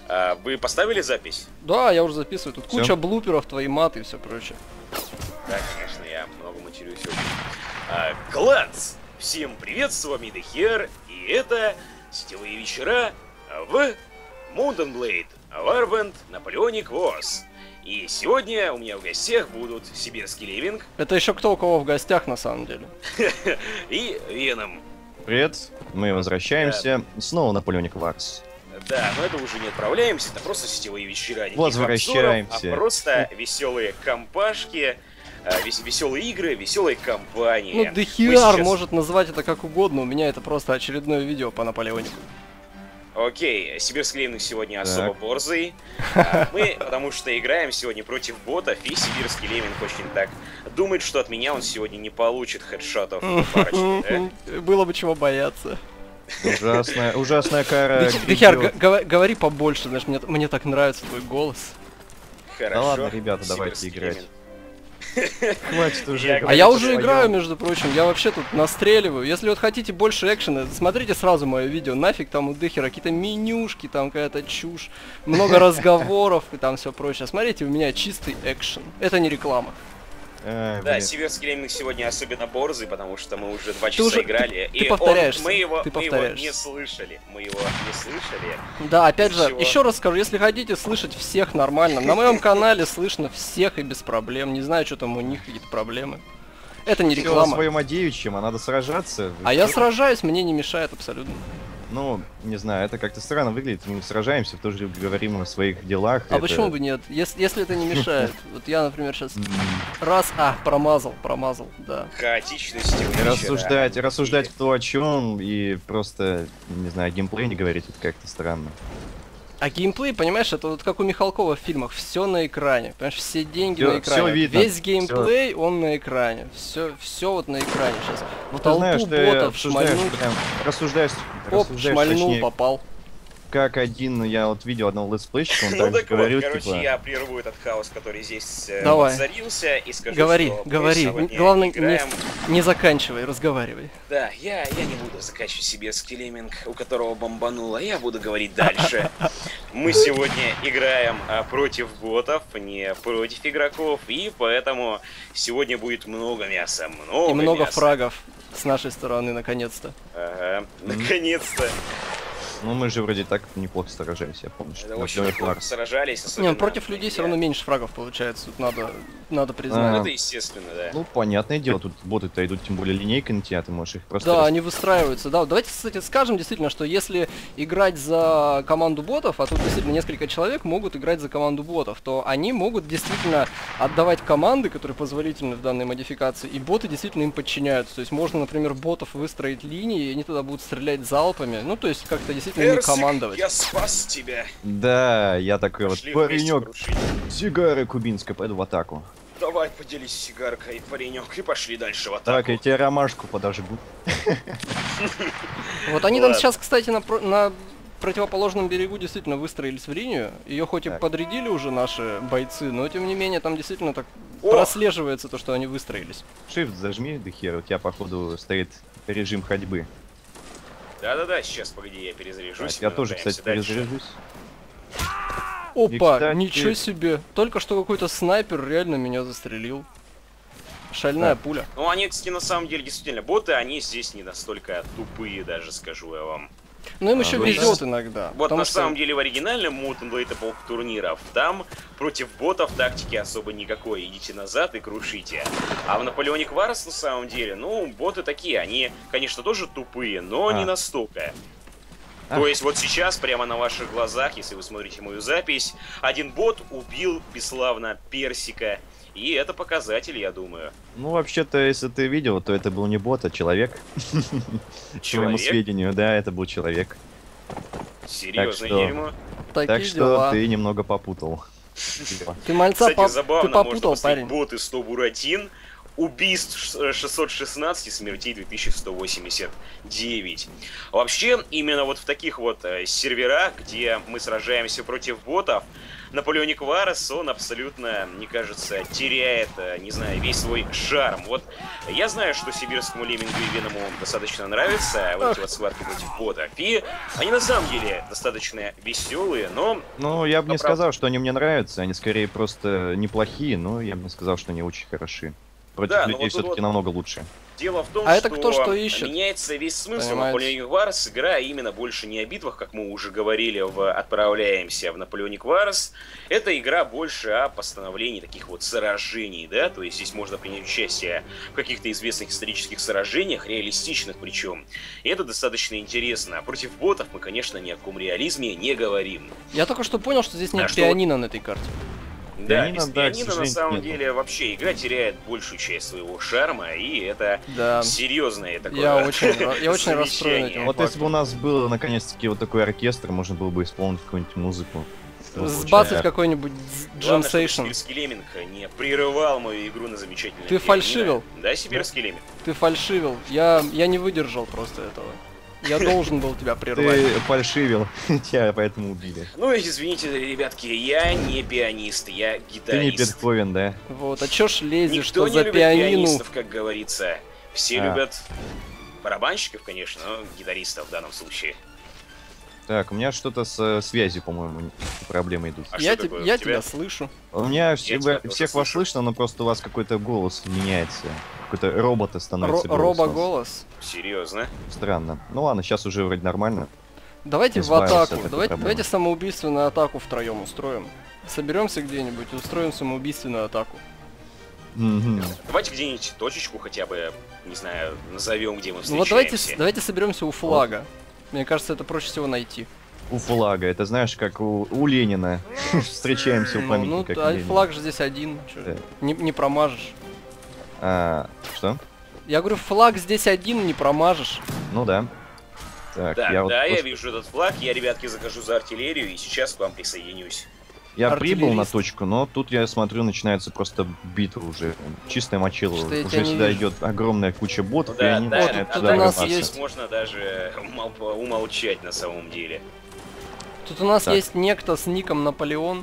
Вы поставили запись? Да, я уже записываю. Тут Всё. куча блуперов, твои маты и все прочее. Да, конечно, я много матерюсь очень. Класс! Всем привет, с вами Дехер, и это сетевые вечера в Mountain Blade, Warband, Napoleonic Wars. И сегодня у меня в гостях будут Сибирский Ливинг Это еще кто у кого в гостях на самом деле. и Веном. Привет, мы возвращаемся. Снова на Napoleonic Wars. Да, но это уже не отправляемся, это просто сетевые вечера. Никаких Возвращаемся. обзоров, а просто веселые компашки, веселые игры, веселые компании. Ну, Мы Дехиар сейчас- может назвать это как угодно, у меня это просто очередное видео по Наполеонику. Окей, Сибирский Ливинг сегодня Так. особо борзый. Мы, потому что играем сегодня против ботов, и Сибирский Ливинг очень так думает, что от меня он сегодня не получит хедшотов парочку, да? Было бы чего бояться. Ужасная кара. Дехиар, грядет. говори побольше, знаешь, мне так нравится твой голос. Хорошо. Да ладно, ребята, давайте Сибирский играть. Ливинг. Хватит уже. Я А говорить я о уже своём. играю, между прочим, я вообще тут настреливаю. Если вот хотите больше экшена, смотрите сразу мое видео. Нафиг там у Дехера какие-то менюшки, там какая-то чушь, много разговоров и там все прочее. Смотрите, у меня чистый экшен. Это не реклама. Ай, Да, блин. Сибирский Ливинг сегодня особенно борзый, потому что мы уже 2 Ты часа уже- играли, ты и повторяешься, мы его ты не повторяешься. слышали. Мы его не слышали. Да, опять же, Чего? еще раз скажу, если хотите слышать всех нормально, на моем канале слышно всех и без проблем. Не знаю, что там у них какие-то проблемы. Это не Всё о реклама. своем девичьем, а надо сражаться. А я сражаюсь, мне не мешает абсолютно. Ну, не знаю, это как-то странно выглядит. Мы сражаемся, тоже говорим о своих делах. А почему бы нет? Если это не мешает. Вот я, например, сейчас промазал, да. Хаотичности у вечера. Рассуждать кто о чем и просто, не знаю, геймплей не говорить, это как-то странно. А геймплей, понимаешь, это вот как у Михалкова в фильмах, все на экране. Понимаешь, все деньги Всё- на экране. всё видно, Весь геймплей, он на экране. Все вот на экране сейчас. В Ты толпу знаешь, ты ботов обсуждаешь, шмальнул. прям, рассуждаешь, Оп, шмальнул, точнее, попал. как один, я вот видел одного летсплейщика, он Ну также так вот, говорил, короче, типа, я прерву этот хаос, который здесь Давай. воцарился, и скажу, Говори, что мы говори. сегодня Главное, играем... не заканчивай, разговаривай. Да, я не буду заканчивать Сибирский Ливинг, у которого бомбануло, я буду говорить дальше. Мы сегодня играем против ботов, не против игроков, и поэтому сегодня будет много мяса, И много мяса. фрагов с нашей стороны, наконец-то. Ага, наконец-то. ну мы же вроде так неплохо сражались, я помню, что Это на очень Napoleonic неплохо Wars. сражались, Не, особенно... против людей все я. равно меньше фрагов получается, тут надо Ну, признать. это естественно, да. Ну, понятное дело, тут боты-то идут, тем более линейкой на тебя, ты можешь их просто... Да, они выстраиваются. Да, давайте, кстати, скажем действительно, что если играть за команду ботов, а тут действительно несколько человек могут играть за команду ботов, то они могут действительно отдавать команды, которые позволительны в данной модификации, и боты действительно им подчиняются. То есть можно, например, ботов выстроить линии, и они туда будут стрелять залпами. Ну, то есть как-то действительно не Персик, командовать. я спас тебя. Да, я такой вот Пошли вместе паренек, крушить. сигары кубинской, пойду в атаку. Давай поделись сигаркой, паренек, и пошли дальше в атаку. Так, я тебе ромашку подожгу. Вот они там Ладно. сейчас, кстати, на противоположном берегу действительно выстроились в линию. Ее хоть и Так. подрядили уже наши бойцы, но тем не менее там действительно так О! прослеживается то, что они выстроились. Shift зажми, Дехер, у тебя, походу, стоит режим ходьбы. Да-да-да, сейчас, погоди, я перезаряжусь. Так, я мы тоже, направимся кстати, дальше. перезаряжусь. Опа, кстати- ничего себе! Только что какой-то снайпер реально меня застрелил. Шальная Да. пуля. Ну, они, кстати, на самом деле, действительно, боты, они здесь не настолько тупые, даже скажу я вам. Но им еще ну, везет да. иногда. Вот потому на что- самом деле в оригинальном Mountain Blade эпох турниров, там против ботов тактики особо никакой. Идите назад и крушите. А в Napoleonic Wars на самом деле, ну, боты такие, они, конечно, тоже тупые, но не настолько. То есть вот сейчас, прямо на ваших глазах, если вы смотрите мою запись, один бот убил бесславно Персика. И это показатель, я думаю. Ну, вообще-то, если ты видел, то это был не бот, а человек. К твоему Человек? сведению, да, это был человек. Серьезное что- дерьмо. Такие Так что дела. ты немного попутал. Ты мальца Кстати, забавно, ты попутал, можно поставить парень. боты 100 буратин, убийств 616 и смертей 2189. Вообще, именно вот в таких вот серверах, где мы сражаемся против ботов, Наполеоник Варес, он абсолютно, мне кажется, теряет, не знаю, весь свой шарм. Вот я знаю, что сибирскому Леммингу и Веному достаточно нравится вот эти вот схватки против ботов. И они на самом деле достаточно веселые, но... Ну, я бы не сказал, что они мне нравятся, они скорее просто неплохие, но я бы не сказал, что они очень хороши. Против людей вот все-таки вот намного лучше. Дело в том, это кто что ищет? меняется весь смысл Понимаете? Наполеоник Варс, игра именно больше не о битвах, как мы уже говорили, отправляемся в Наполеоник Варс. Это игра больше о постановлении таких вот сражений, да, то есть здесь можно принять участие в каких-то известных исторических сражениях, реалистичных причем. И это достаточно интересно. Против ботов мы, конечно, ни о каком реализме не говорим. Я только что понял, что здесь нет что пианино на этой карте. Да, Пианино, без да, к пианино на сожалению, самом нету. деле вообще игра теряет большую часть своего шарма, и это Да. серьезное такое Я очень расстроен замечание. этим. Вот если бы у нас был наконец-таки вот такой оркестр, можно было бы исполнить какую-нибудь музыку. Ну, Сбацать получается. какой-нибудь джем Главное, чтобы сейшн. сибирский Лемминг не прерывал мою игру на замечательное Ты пианино. фальшивил? Да, сибирский Лемминг. Ты фальшивил. Я не выдержал просто этого. Я должен был тебя прервать. Ты фальшивил, тебя поэтому убили. Ну, извините, ребятки, я не пианист, я Ты не гитарист. Бетховен, да? Вот, а чё ж лезешь, Никто что не за любит пианину? пианистов, как говорится. Все А. любят барабанщиков, конечно, но гитаристов в данном случае. Так, у меня что-то с связью, по-моему, проблемы идут. А Я что такое у я тебя? тебя слышу. У меня тебя тоже всех вас слышу. слышно, но просто у вас какой-то голос меняется. Какой-то робота становится голос у вас. Робоголос. Серьезно? Странно. Ну ладно, сейчас уже вроде нормально. Давайте в Избавился от атаку. этой Давайте, проблемы. давайте самоубийственную атаку втроем устроим. Соберемся где-нибудь и устроим самоубийственную атаку. Мгм. Давайте где-нибудь точечку хотя бы, не знаю, назовем, где мы Ну вот давайте, встречаемся. давайте соберемся у флага. Мне кажется, это проще всего найти. У флага, это знаешь, как у Ленина. Встречаемся у Ну, памятника. а Ленину. флаг же здесь один. чё, Да. не промажешь. Что? Я говорю, флаг здесь один, не промажешь. Ну да. Так, Так, я вот да, я просто- вижу этот флаг, я, ребятки, закажу за артиллерию и сейчас к вам присоединюсь. Я прибыл на артиллерист. точку, но тут я смотрю, начинается просто битва уже. Чистая мочила. Что-то я тебя Уже не сюда вижу. идет огромная куча ботов, Ну и да, они да, начинают тут сюда у нас врываться. есть- можно даже умолчать на самом деле. Тут у нас Так. есть некто с ником Наполеон.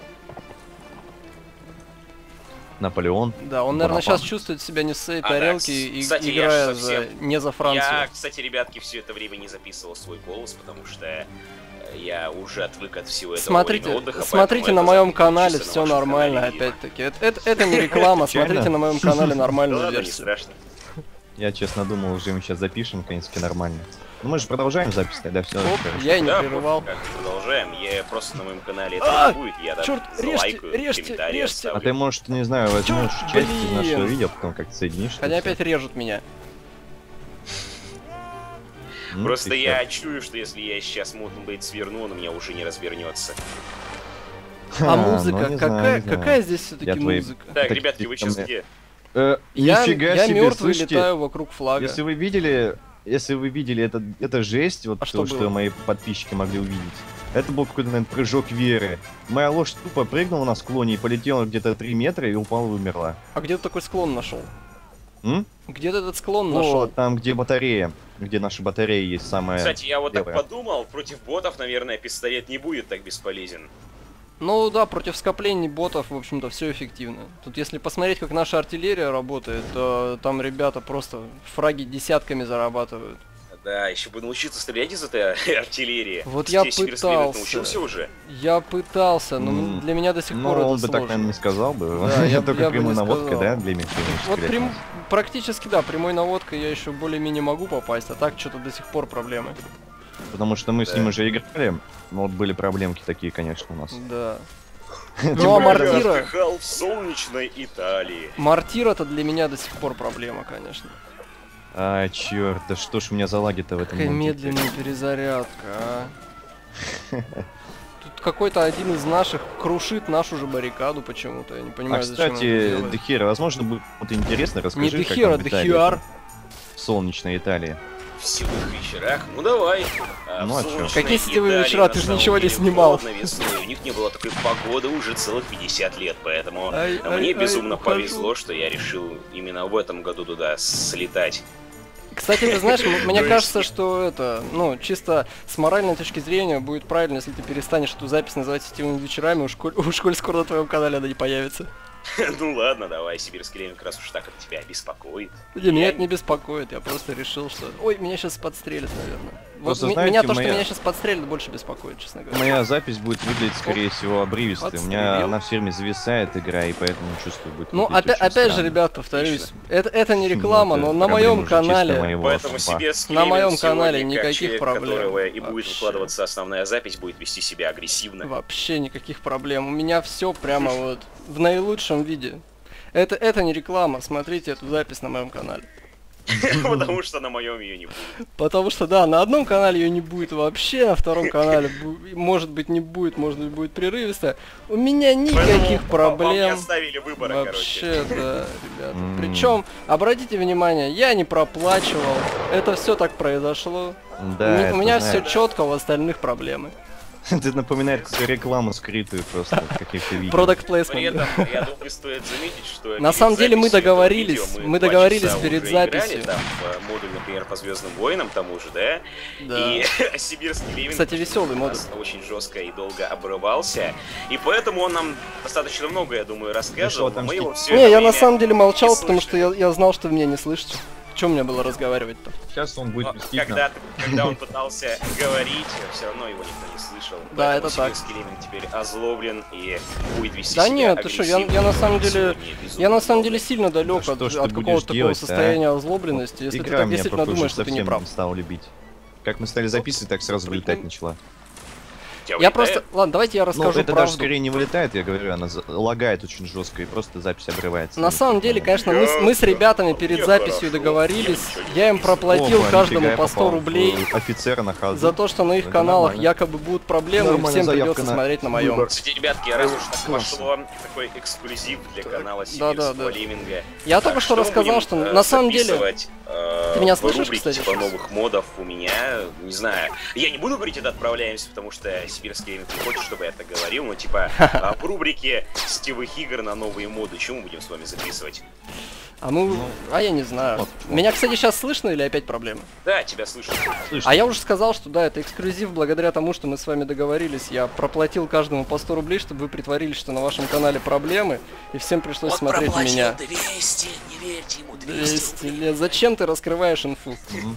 Наполеон. Да, он, наверное, Бонапарт. сейчас чувствует себя не с своей А, да, тарелки, и, кстати, я играя ж совсем- не за Францию. Я, кстати, ребятки, все это время не записывал свой голос, потому что я уже отвык от всего этого во Смотрите, время отдыха, смотрите поэтому на это моем запишется канале, на все вашем нормально, канале, видимо. опять-таки. Это не реклама, смотрите Честно? на моем канале Да нормальную ладно, не версию. страшно. Я честно думал, уже мы сейчас запишем, наконец-таки нормально. Ну мы же продолжаем запись тогда, все. Оп, я и не Да, прерывал. как продолжаем. Я просто на моем канале это не будет. Я там Чёрт, залайкаю, режьте, комментарии режьте. А оставлю. ты, может, не знаю, возьмешь Чёрт, часть из нашего блин. видео, потом как-то соединишь. Они это всё. опять режут меня. Просто ты я чую, что если я сейчас Mountain Blade сверну, он у меня уже не развернется. чё? А ну, музыка, не знаю, какая, не знаю. какая здесь все-таки Я твои- музыка? Так, Так, ребятки, вы ты сейчас там, где? Нифига Я себе, мертвый слышите? летаю вокруг флага. Если вы видели это жесть, вот А что то, было? что мои подписчики могли увидеть. Это был какой-то, наверное, прыжок веры. Моя лошадь тупо прыгнула на склоне и полетела где-то 3 метра и упала и умерла. А где ты такой склон нашел? М? Где ты этот склон нашел? Вот, там, где батарея, где наши батареи есть, самая... Кстати, я вот так левая. подумал, против ботов, наверное, пистолет не будет так бесполезен. Ну да, против скоплений ботов, в общем-то, все эффективно. Тут если посмотреть, как наша артиллерия работает, то там ребята просто фраги десятками зарабатывают. Да, еще бы научиться стрелять из этой артиллерии. Вот Кстати, я сибирский Лемминг пытался. научился уже? Я пытался, но М, для меня до сих Ну, пор он это бы так, сложно. наверное, не сказал бы. Да, я Только бы прямой не наводкой, сказал. да, для меня Вот практически, да, прямой наводкой я еще более-менее могу попасть, а так что-то до сих пор проблемы. Потому что мы с Да. ним уже играли, но вот были проблемки такие, конечно, у нас. Да. Тем Ну а более, Я мортира... отдыхал в солнечной Италии. Мортира-то для меня до сих пор проблема, конечно. А, черт, да что ж у меня за лаги-то в этом Какая мультике? медленная перезарядка, а. Тут какой-то один из наших крушит нашу же баррикаду почему-то, я не А, понимаю, зачем он это кстати, делает. Дехира, возможно, будет интересно, расскажи, Не как Дехира, там в Италии, Дехиар. в солнечной Италии. в сетевых вечерах. Ну давай. Ну, а чё? солнечной Какие сетевые Италии, вечера? на Ты же самом ничего не деле, снимал. холодно весной. У них не было такой погоды уже целых 50 лет, поэтому Ай, ай, мне ай, безумно ухожу. повезло, что я решил именно в этом году туда слетать. Кстати, ты знаешь, мне То есть- кажется, что это, ну, чисто с моральной точки зрения будет правильно, если ты перестанешь эту запись называть сетевыми вечерами, уж коль скоро на твоем канале она не появится. Ну ладно, давай, сибирский лемминг, раз уж так это тебя беспокоит. Не, меня Я это не беспокоит, я просто решил, что... Ой, меня сейчас подстрелят, наверное. Вот Просто, меня знаете, то, что моя- меня сейчас подстрелят, больше беспокоит, честно говоря. Моя запись будет выглядеть, скорее всего, обрывистой. У меня Подстрелил. она все время зависает, игра, и поэтому чувствую, будет Ну, выглядеть очень опять же, странно. ребят, повторюсь, это не реклама, Ну, но это на моем проблема уже чисто канале... моего Поэтому сумпа. сибирский На моем лемминг канале сегодня, как никаких человек, проблем. которого и будет Вообще. выкладываться основная запись, будет вести себя агрессивно. Вообще никаких проблем. У меня все прямо вот в наилучшем виде. Это не реклама, смотрите эту запись на моем канале. Потому что на моем ее не будет. Потому что, да, на одном канале ее не будет вообще, на втором канале может быть не будет, может быть будет прерывисто. У меня никаких Поэтому вам не проблем. оставили выбора, короче. Вообще, да, ребята. Причем, обратите внимание, я не проплачивал. Это все так произошло. Да, У это, меня все знаешь, четко, у остальных проблемы. Это напоминает какую-то рекламу скрытую просто в каких-то видео. Product При placement. этом, я думаю, стоит заметить, что На перед самом деле мы записью этого договорились, видео мы 2 договорились часа перед уже играли записью. там в модуль, например, по Звездным войнам, тому же, да? Да. И сибирский лемминг Кстати, веселый у модуль. нас очень жестко и долго обрывался. И поэтому он нам достаточно много, я думаю, рассказывал. Решил но мы его отомстить. все Не, я на самом деле молчал, потому что я знал, что вы меня не слышите. Чем мне было разговаривать-то? Сейчас он будет мстить нам. когда он пытался говорить, все равно его никто не слышал. Да, Поэтому это так. сибирский лемминг теперь озлоблен и будет вести Да себя нет, ты что, я на самом деле, агрессивно. я на самом деле сильно далек Да от, что ж ты от будешь какого-то такого делать, а? состояния озлобленности, если ты Игра так меня, действительно похоже, думаешь, что ты не совсем прав. стал любить. Как мы стали записывать, так сразу вылетать начала. Тебя Я вылетает? просто, ладно, давайте я Ну, расскажу это даже правду. скорее не вылетает, я говорю, она лагает очень жестко, и просто запись обрывается. На самом деле, конечно, мы с ребятами перед записью договорились, я им проплатил Опа, каждому нифига, я по 100 попал в рублей офицера на хаду. за то, что на их Это каналах нормально. якобы будут проблемы, и Нормальная всем заявка придется на смотреть на моем. выбор. Кстати, ребятки, раз уж так Классно. пошло, такой эксклюзив для канала да. сибирского лемминга. Я Так, только что мы рассказал, будем, что на самом деле... записывать, Ты меня в слышишь, рубрике, кстати, типа сейчас? новых модов у меня, не знаю. Я не буду говорить, это отправляемся, потому что сибирский лемминг не хочет, чтобы я это говорил, но типа в рубрике сетевых игр на новые моды, что мы будем с вами записывать? А я не знаю. вот. Меня, кстати, сейчас слышно или опять проблемы? Да, тебя слышу. Слышно? А я уже сказал, что да, это эксклюзив благодаря тому, что мы с вами договорились. Я проплатил каждому по 100 рублей, чтобы вы притворились, что на вашем канале проблемы, и всем пришлось смотреть меня. 200, не верьте ему, 200 лет. Зачем ты раскрываешь инфу?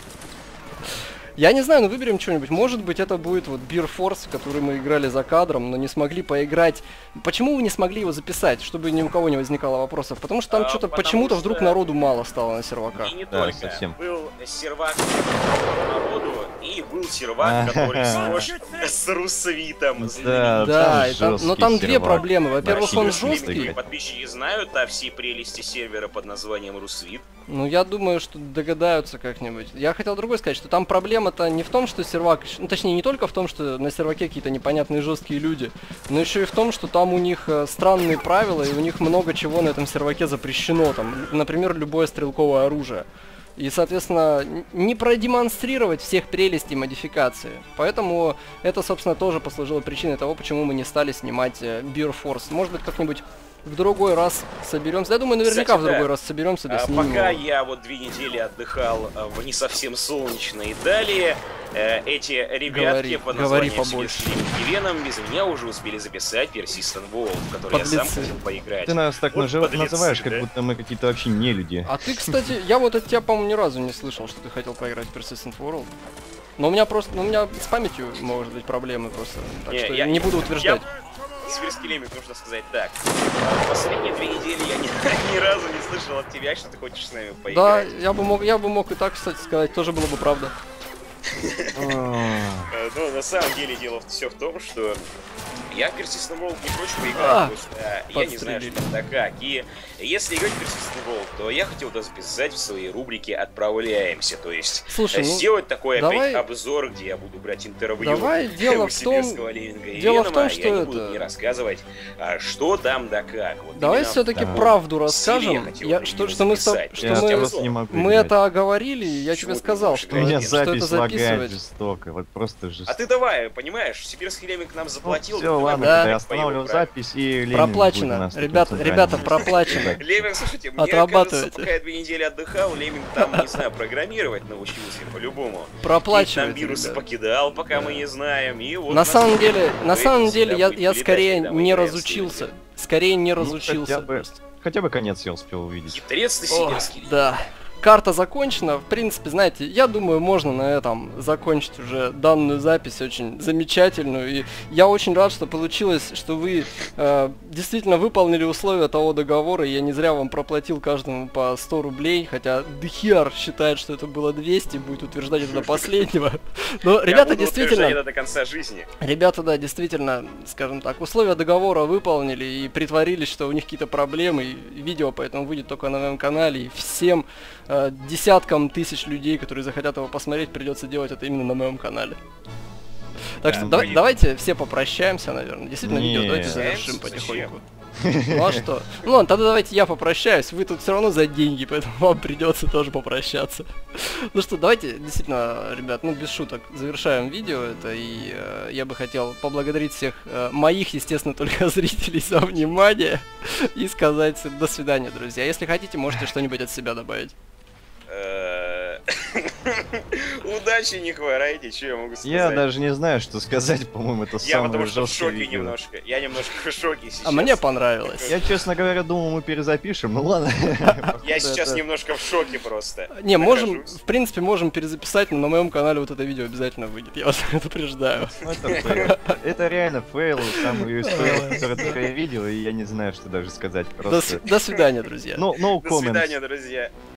Я не знаю, но выберем что-нибудь. Может быть, это будет вот Beer Force, в который мы играли за кадром, но не смогли поиграть. Почему вы не смогли его записать, чтобы ни у кого не возникало вопросов? Потому что там что-то потому почему-то что- вдруг народу мало стало на серваках. И не Да, только. совсем. Был сервак народу, и был сервак, который схож с руссовитом. Да, Да, там и там- но жесткий там две сервак. проблемы. Во-первых, Да, он сибирский жесткий. лемминг. Подписчики знают о всей прелести сервера под названием Руссвит. Ну, я думаю, что догадаются как-нибудь. Я хотел другое сказать, что там проблема-то не в том, что сервак... Ну, точнее, не только в том, что на серваке какие-то непонятные жесткие люди, но еще и в том, что там у них странные правила, и у них много чего на этом серваке запрещено. Там, например, любое стрелковое оружие. И, соответственно, не продемонстрировать всех прелестей модификации. Поэтому это, собственно, тоже послужило причиной того, почему мы не стали снимать Beer Force. Может быть, как-нибудь в другой раз соберемся. Я думаю, наверняка Кстати, в другой да. раз соберемся, да снимем Пока его. я вот 2 недели отдыхал в не совсем солнечной Италии, эти ребятки под говори названием побольше. Сибирский Веном без меня уже успели записать Persistent World, в который я сам Подлецы. хотел поиграть. Ты нас так Вот подлецы, называешь, как да? будто мы какие-то вообще не люди. А ты, кстати, я вот от тебя, по-моему, ни разу не слышал, что ты хотел поиграть в Persistent World. Но у меня просто, у меня с памятью может быть проблемы просто, так Не, что я- не буду утверждать. Сибирский лемминг, нужно сказать так. Последние 2 недели я ни разу не слышал от тебя, что ты хочешь с нами Да, поиграть. я бы мог и так, кстати, сказать, тоже было бы правда. А, Ну, на самом деле дело все в том, что Я в Persistent World не прочь поиграть, просто я не знаю, что подстрелили. там да как. И если играть в Persistent World, то я хотел это записать в своей рубрике «Отправляемся», то есть Слушай, ну, сделать такой давай- опять обзор, где я буду брать интервью Давай, дело у в том- сибирского Левинга и дело в Венома, том, что я не это- буду не рассказывать, что там да как. Вот Давай именно все-таки в правду стиле я расскажем. хотел Я, именно что мы, записать. что Я мы, просто не могу мы играть. это оговорили, и я Чего тебе ты сказал, можешь что, У меня что что это запись лагает записывать. жестоко, вот просто А жестоко. ты давай, понимаешь, сибирский Леминг нам заплатил. Все, давай ладно, Да. тогда я по останавливаю его правилам. запись и Ленин Проплачено. будет у нас таким Ребята, центральным. проплачено. Леминг, слушайте, мне Отрабатывайте. кажется, пока я 2 недели отдыхал, Леминг там, не знаю, программировать научился по-любому. Там Проплачивайте, вирусы ребят. покидал, пока мы не знаем. И вот На нас самом тут деле, на вы самом всегда деле, я будете скорее летать, когда мы не играем в разучился. Сибирь. Скорее не Ну, разучился. хотя бы- просто. Хотя бы конец я успел увидеть. Хитрец ты О, сибирский. да. Карта закончена. В принципе, знаете, я думаю, можно на этом закончить уже данную запись очень замечательную. И я очень рад, что получилось, что вы действительно выполнили условия того договора. И я не зря вам проплатил каждому по 100 рублей. Хотя Дхиар считает, что это было 200, будет утверждать это до последнего. Но Я ребята буду утверждать действительно... это до конца жизни. Ребята, да, действительно, скажем так, условия договора выполнили и притворились, что у них какие-то проблемы. И видео поэтому выйдет только на моем канале. И всем десяткам тысяч людей, которые захотят его посмотреть, придется делать это именно на моем канале. Так Да, что блин. давайте все попрощаемся, наверное. Действительно, видео Не. давайте завершим Зачем? потихоньку. Ну а что? Ну ладно, тогда давайте я попрощаюсь. Вы тут все равно за деньги, поэтому вам придется тоже попрощаться. Ну что, давайте, действительно, ребят, ну без шуток, завершаем видео это. И я бы хотел поблагодарить всех моих, естественно, только зрителей за внимание. И сказать до свидания, друзья. Если хотите, можете что-нибудь от себя добавить. Удачи не хворайте, что я могу сказать. Я даже не знаю, что сказать, по-моему, это Я потому самое что в жесткое шоке видео. немножко. Я немножко в шоке сейчас. А мне понравилось. Я, честно говоря, думал, мы перезапишем, ну ладно. Я сейчас Это- немножко в шоке просто. Не, можем, Нахожусь. в принципе, можем перезаписать, но на моем канале вот это видео обязательно выйдет, я вас предупреждаю. Ну, это фейл. Это реально фейл, самый из фейлов, который только я видел, и я не знаю, что даже сказать. Просто... До свидания, друзья. No До comments. свидания, друзья.